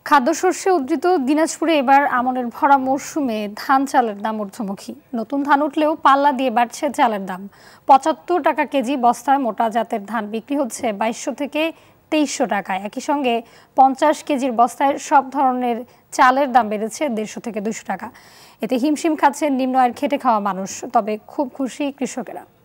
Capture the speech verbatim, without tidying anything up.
খাদ্যশস্যে উদ্ধৃত দিনাজপুরে এবার আমনের ভরা মরশুমে ধান চালের দাম ঊর্ধ্বমুখী। নতুন ধান উঠলেও পাল্লা দিয়ে বাড়ছে চালের দাম। পঁচাত্তর টাকা কেজি বস্তায় মোটা জাতের ধান বিক্রি হচ্ছে বাইশশো থেকে তেইশশো টাকায়। একই সঙ্গে পঞ্চাশ কেজির বস্তায় সব ধরনের চালের দাম বেড়েছে দেড়শো থেকে দুশো টাকা। এতে হিমশিম খাচ্ছেন নিম্ন আয়ের খেটে খাওয়া মানুষ। তবে খুব খুশি কৃষকেরা।